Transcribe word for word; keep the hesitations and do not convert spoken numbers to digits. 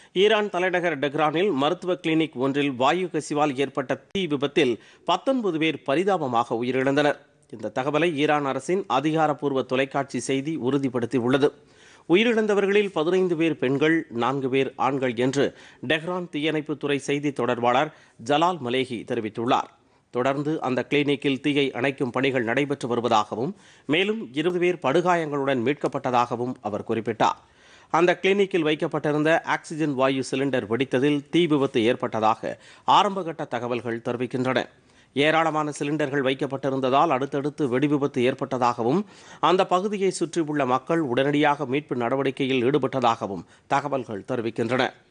Iran தலைநகர் டெஹ்ரானில் மருத்துவ clinic ஒன்றில் வாயு கசிவால் ஏற்பட்ட தீ விபத்தில் பத்தொன்பது பேர் பரிதாபமாக உயிரிழந்தனர். இந்த தகவலை ஈரான் அரசின் அதிகாரப்பூர்வ தொலைக்காட்சி செய்தி உறுதிப்படுத்தியுள்ளது. உயிரிழந்தவர்களில் பதினைந்து பேர் பெண்கள், நான்கு பேர் ஆண்கள் என்று டெஹ்ரான் தீயணைப்புத்துறை செய்தி தொடர்பாளர் ஜலால் மலேஹி தெரிவித்துள்ளார். தொடர்ந்து அந்த கிளினிக்கில் தீயை அணைக்கும் பணிகள் நடைபெற்று வருவதாகவும், மேலும் இருபது பேர் படுகாயங்களுடன் மீட்கப்பட்டதாகவும் அவர் குறிப்பிட்டார். அந்த கிளினிக்கில் வைக்கப்பட்டிருந்த ஆக்சிஜன் வாயு சிலிண்டர் வெடித்ததில் தீ விபத்து ஏற்பட்டதாக ஆரம்பகட்ட தகவல்கள் தெரிவிக்கின்றன. ஏராளமான சிலிண்டர்கள் வைக்கப்பட்டிருந்ததால் அடுத்தடுத்து வெடி விபத்து ஏற்பட்டதாகவும், அந்த பகுதியை சுற்றியுள்ள மக்கள் உடனடியாக மீட்பு நடவடிக்கையில் ஈடுபட்டதாகவும் தகவல்கள் தெரிவிக்கின்றன.